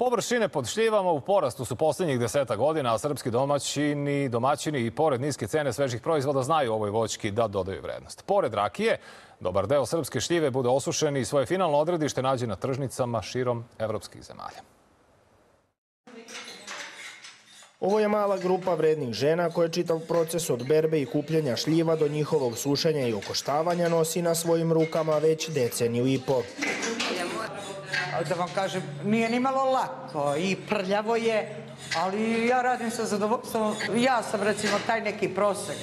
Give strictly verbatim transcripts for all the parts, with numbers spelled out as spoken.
Površine pod šljivama u porastu su posljednjih deseta godina, a srpski domaćini, domaćini i pored niske cene svežih proizvoda znaju ovoj voćki da dodaju vrednost. Pored rakije, dobar deo srpske šljive bude osušen i svoje finalno odredište nađe na tržnicama širom evropskih zemalja. Ovo je mala grupa vrednih žena koje čitav proces od berbe i kupljenja šljiva do njihovog sušenja i okoštavanja nosi na svojim rukama već deceniju i po. Da vam kažem, nije ni malo lako i prljavo je, ali ja radim sa zadovoljstvom. Ja sam recimo taj neki prosek.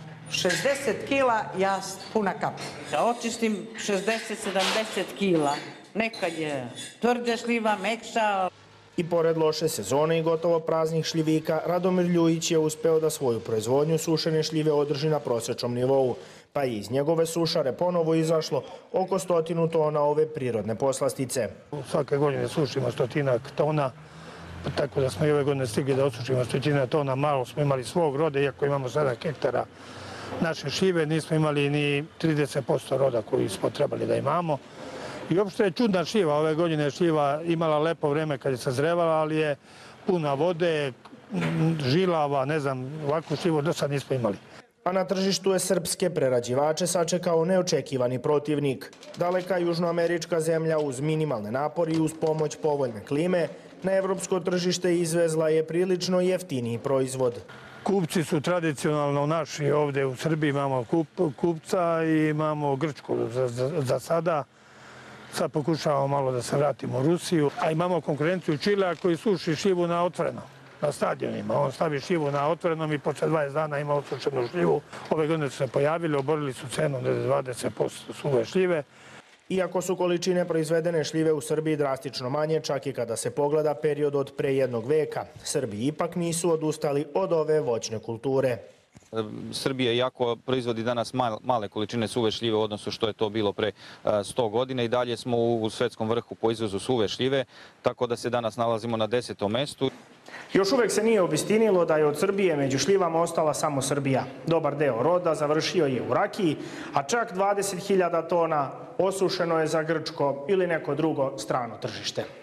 šezdeset kila, ja puna kapa. Da očistim šezdeset sedamdeset kila. Nekad je tvrđa šljiva, mekša. I pored loše sezone i gotovo praznih šljivika, Radomir Ljujić je uspeo da svoju proizvodnju sušene šljive održi na prosječnom nivou, pa je iz njegove sušare ponovo izašlo oko stotinu tona ove prirodne poslastice. Svake godine sušimo stotinak tona, tako da smo i ove godine stigli da osušimo stotina tona. Malo smo imali svog roda, iako imamo sedam hektara naše šljive, nismo imali ni trideset posto roda koji smo trebali da imamo. I uopšte je čudna šljiva. Ove godine je šljiva imala lepo vreme kad je sazrevala, ali je puna vode, žilava, ne znam, ovakvu šljivu do sad nismo imali. A na tržištu je srpske prerađivače sačekao neočekivani protivnik. Daleka južnoamerička zemlja uz minimalne napori i uz pomoć povoljne klime na evropsko tržište izvezla je prilično jeftiniji proizvod. Kupci su tradicionalno naši. Ovde u Srbiji imamo kup, kupca i imamo Grčku za, za, za sada. Sad pokušavamo malo da se vratimo u Rusiju. A imamo konkurenciju Čilea koji suši šljivu na otvorenom, na stadionima. On stavi šljivu na otvorenom i posle dvadeset dana ima osušenu šljivu. Ove godine su se pojavili, oborili su cenu da je dvadeset posto suve šljive. Iako su količine proizvedene šljive u Srbiji drastično manje, čak i kada se pogleda period od pre jednog veka, Srbi ipak nisu odustali od ove voćne kulture. Srbija jako proizvodi danas male količine suve šljive u odnosu što je to bilo pre sto godina i dalje smo u svetskom vrhu po izvozu suve šljive, tako da se danas nalazimo na desetom mestu. Još uvek se nije obistinilo da je od Srbije među šljivama ostala samo Srbija. Dobar deo roda završio je u rakiji, a čak dvadeset hiljada tona osušeno je za grčko ili neko drugo strano tržište.